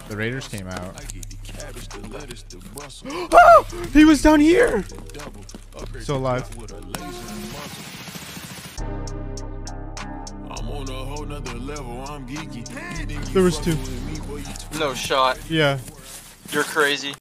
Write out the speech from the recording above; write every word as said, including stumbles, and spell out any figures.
The Raiders came out. Oh! He was down here! Still alive. There was two. No shot. Yeah. You're crazy.